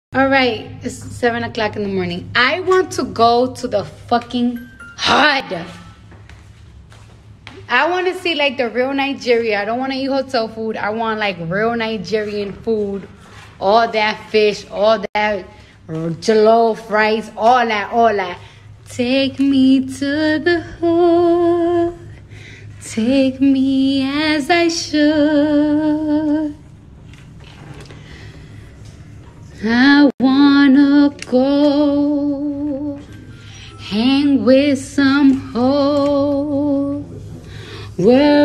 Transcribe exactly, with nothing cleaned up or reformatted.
All right, it's seven o'clock in the morning. I want to go to the fucking hood. I want to see like the real Nigeria. I don't want to eat hotel food. I want like real Nigerian food. All that fish, all that jollof rice, all that, all that. Take me to the hood. Take me as I should. I wanna go hang with some hoes. Where